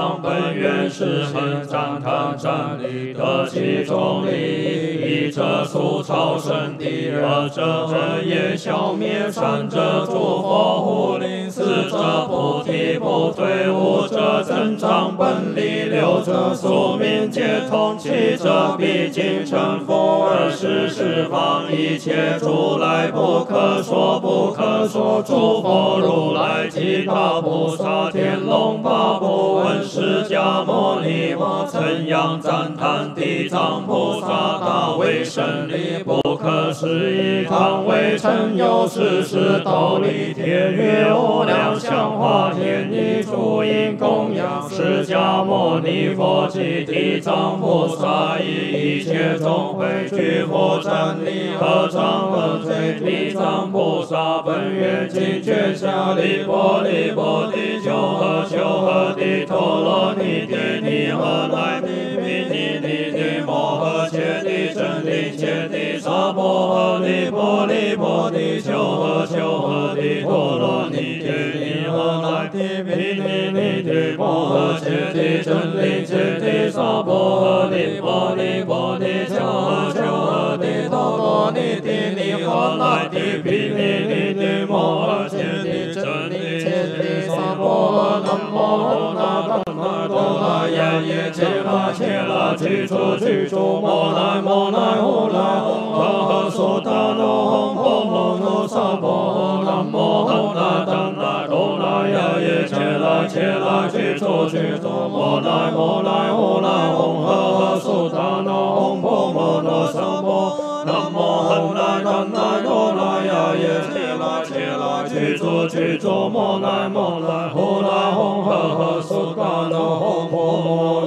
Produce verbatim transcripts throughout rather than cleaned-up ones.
本愿是恒赞叹站立得其中理，一者速超生地，二者恶业消灭，三者诸佛护临，四者菩提不退，五者增长本力，六者宿命皆通，七者毕竟成佛，二十十方一切诸来不可说不可说，诸佛如来及大菩萨天龙八部问释迦牟尼佛，曾仰赞叹地藏菩萨大威神力，不可思议唐为成有世世道力，天月无量香化天衣诸因供养释迦牟尼佛及地藏菩萨，以一切众会具佛站立，合掌合嘴，地藏菩萨本愿尽觉下利波利波地求诃求诃地陀罗尼地尼诃那地毗尼尼地摩诃切地真地切地萨婆诃利波利波地求诃求诃地陀罗尼地尼诃那地毗尼尼地摩诃切地真地切地萨婆诃利波利波地求诃求诃地陀罗尼地尼诃那地毗尼尼地摩诃切地真地切地萨婆诃南无呼那达那多那耶耶切那切那具足具足摩那摩那呼那吽呵呵苏达那吽婆摩那萨婆诃南无呼那达那多那耶耶切那切那具足具足摩那摩那呼那吽呵呵苏达那吽婆摩那萨婆南无呼那达那多那耶耶切那切那具足具足摩那摩那呼那吽呵呵苏达那吽婆摩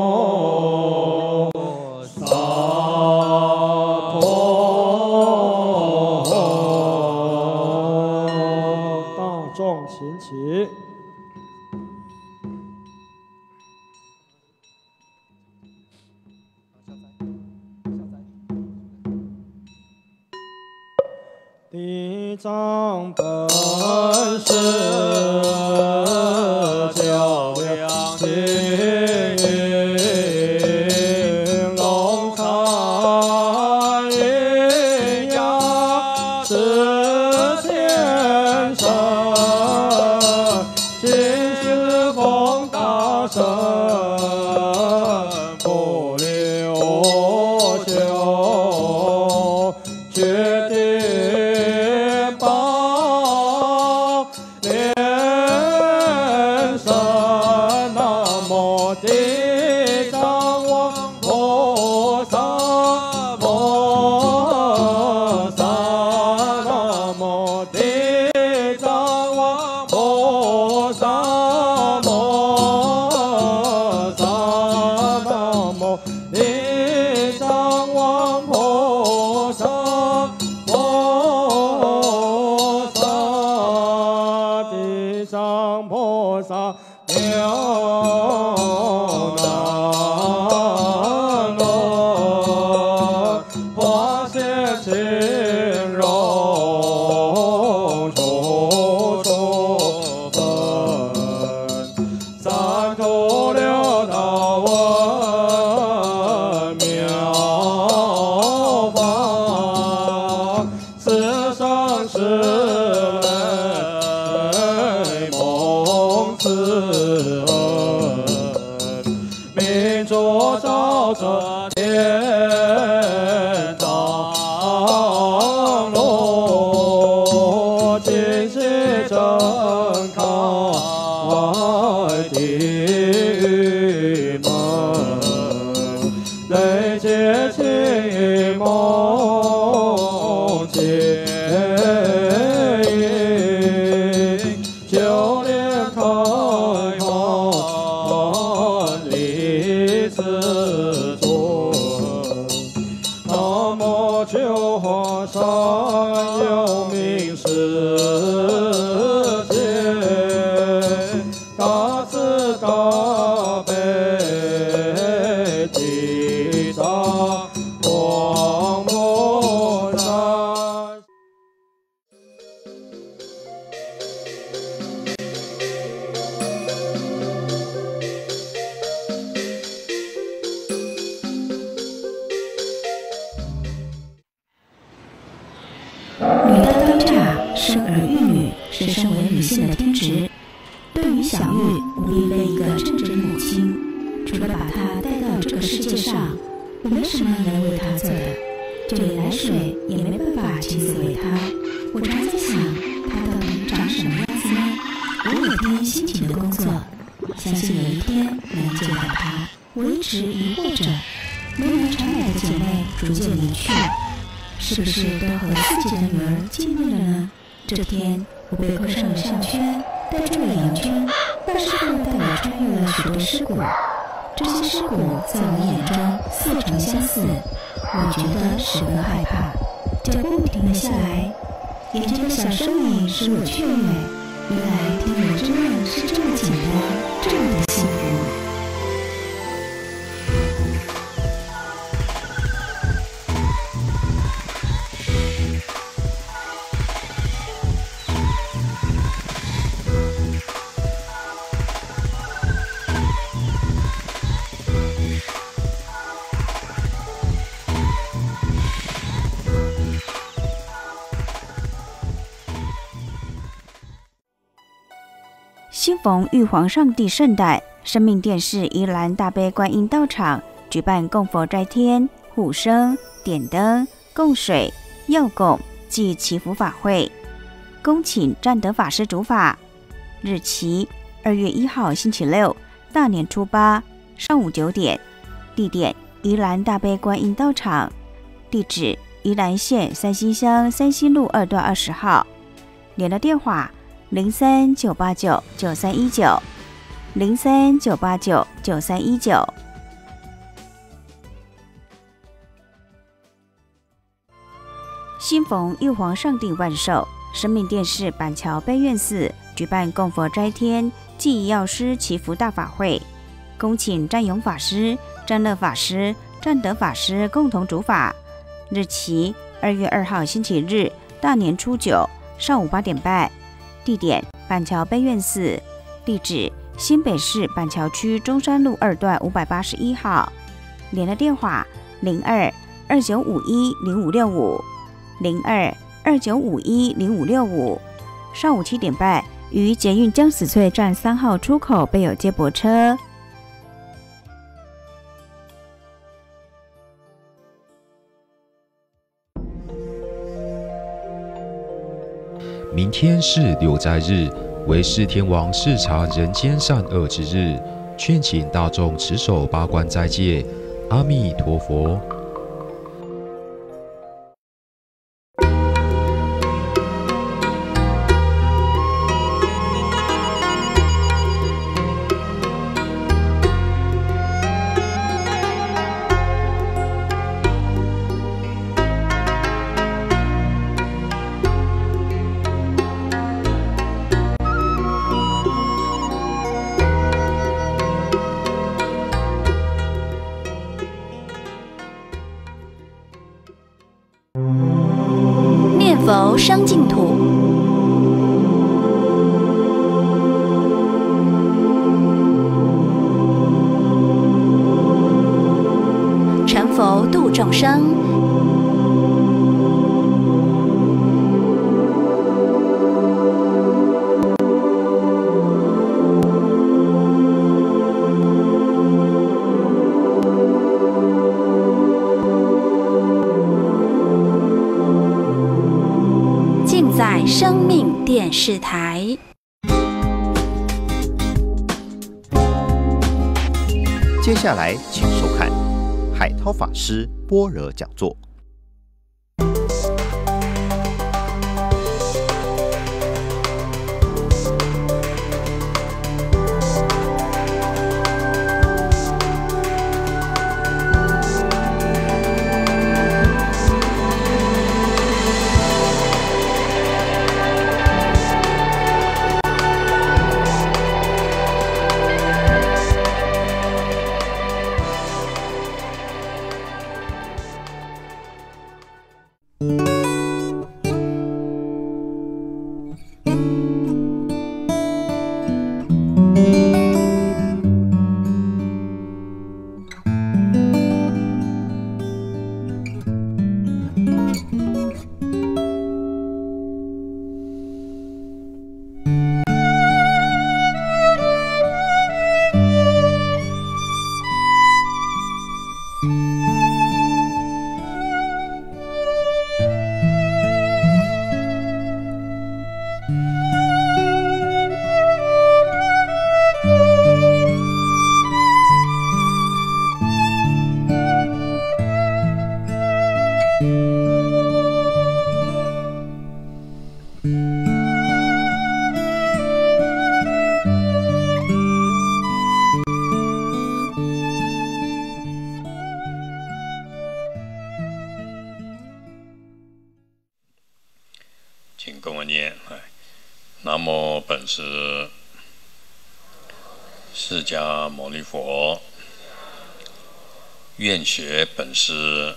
那萨婆大众请起。地藏本是较量心，龙禅阴阳是天神，今世奉大圣不留修，决定地藏王菩萨摩萨，南无地藏王菩萨摩萨，南无地藏王菩萨摩萨，地藏菩萨了难罗，化现情容处处分，三途六道闻妙法，世上是人蒙慈恩，民主照着天堂路，尽是正开地狱门，累劫情梦结因，九莲开花离此尊，南无九华山有名世界，大慈大生儿育女是身为女性的天职。对于小玉，我并非一个称职的母亲，除了把她带到这个世界上，我没什么能为她做的，就连奶水也没办法亲自喂她。我常在想，她到底长什么样子呢？我每天辛勤的工作，相信有一天能见到她。我一直疑惑着，没能传来的姐妹逐渐离去，是不是都和自己的女儿见面了呢？这天，我被扣上了项圈，戴住了羊圈，那师傅带我穿越了许多尸骨，这些尸骨在我眼中似曾相似，我觉得十分害怕，脚步停了下来，眼前的小身影使我雀跃，原来天人之恋是这么简单，这么的幸福。 新逢玉皇上帝圣诞，生命电视宜兰大悲观音道场举办供佛斋天、护生、点灯、供水、药供暨祈福法会，恭请占德法师主法。日期二月一号星期六，大年初八上午九点，地点宜兰大悲观音道场，地址宜兰县三星乡三星路二段二十号，联络电话零三九八九九三一九，零三九八九九三一九。新逢玉皇上帝万寿，生命电视板桥悲愿寺举办供佛斋天暨药师祈福大法会，恭请占勇法师、占乐法师、占德法师共同主法。日期二月二号星期日，大年初九上午八点半。地点板桥悲愿寺，地址新北市板桥区中山路二段五百八十一号，联络电话零二二九五一零五六五，零二二九五一零五六五。上午七点半于捷运江子翠站三号出口备有接驳车。 明天是六斋日，为释天王视察人间善恶之日，劝请大众持守八关斋戒。阿弥陀佛。 佛生净土，成佛度众生。在生命电视台， 接下来请收看海涛法师般若讲座。 南无本师释迦牟尼佛，愿学本师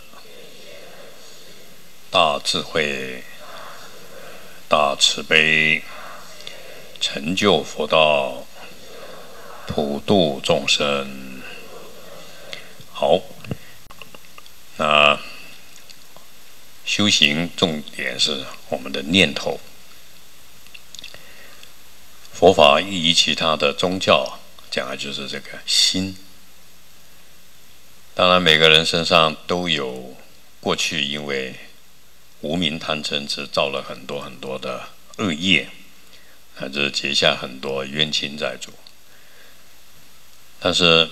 大智慧、大慈悲，成就佛道，普度众生。好，那修行重点是我们的念头。佛法亦以其他的宗教讲的就是这个心。当然，每个人身上都有过去因为无明贪嗔痴造了很多很多的恶业，乃至结下很多冤亲债主。但是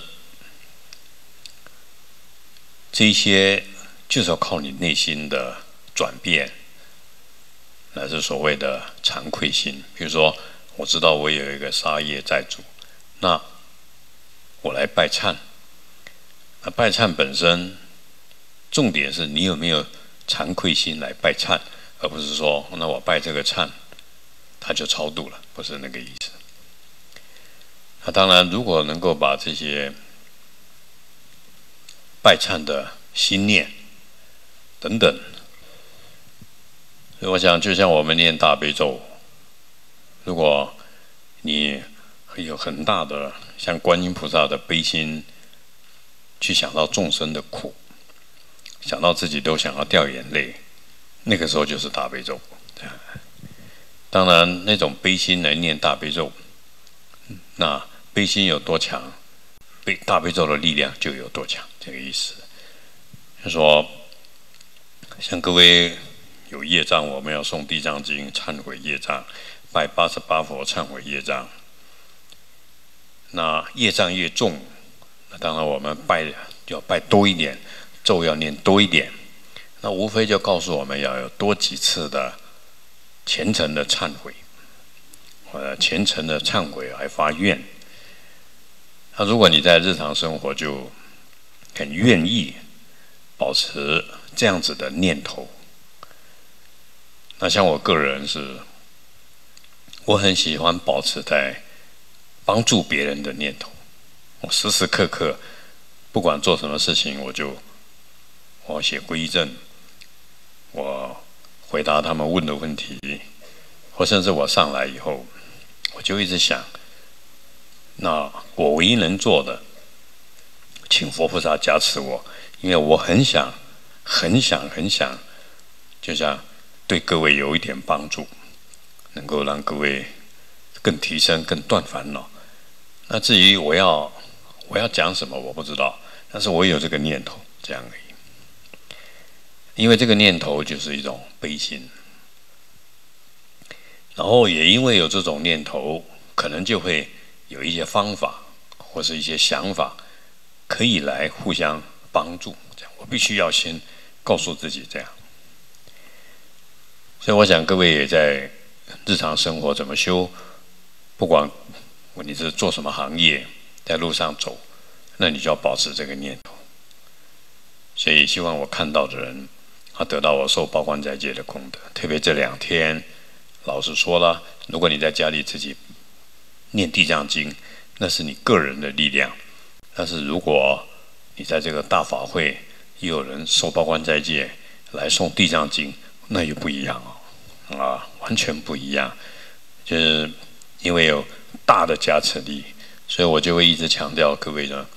这些就是要靠你内心的转变，乃至所谓的惭愧心。比如说，我知道我有一个杀业债主，那我来拜忏。那拜忏本身，重点是你有没有惭愧心来拜忏，而不是说那我拜这个忏，他就超度了，不是那个意思。那当然，如果能够把这些拜忏的心念等等，所以我想，就像我们念大悲咒，如果你有很大的像观音菩萨的悲心，去想到众生的苦，想到自己都想要掉眼泪，那个时候就是大悲咒。当然，那种悲心来念大悲咒，那悲心有多强，悲大悲咒的力量就有多强，这个意思。就说，像各位有业障，我们要诵地藏经忏悔业障，拜八十八佛忏悔业障。那业障越重，那当然我们拜要拜多一点，咒要念多一点。那无非就告诉我们要有多几次的虔诚的忏悔，呃，虔诚的忏悔来发愿。那如果你在日常生活就很愿意保持这样子的念头，那像我个人是，我很喜欢保持在帮助别人的念头。我时时刻刻，不管做什么事情，我就我写归正，我回答他们问的问题，或甚至我上来以后，我就一直想，那我唯一能做的，请佛菩萨加持我，因为我很想、很想、很想，就像对各位有一点帮助，能够让各位更提升、更断烦恼。那至于我要我要讲什么，我不知道，但是我有这个念头，这样而已。因为这个念头就是一种悲心，然后也因为有这种念头，可能就会有一些方法或是一些想法，可以来互相帮助。这样，我必须要先告诉自己这样。所以我想各位也在日常生活怎么修，不管你是做什么行业，在路上走，那你就要保持这个念头。所以希望我看到的人，他得到我受报关斋戒的功德。特别这两天，老实说了，如果你在家里自己念地藏经，那是你个人的力量。但是如果你在这个大法会，也有人受报关斋戒来诵地藏经，那又不一样哦，啊，完全不一样。就是因为有大的加持力，所以我就会一直强调各位呢，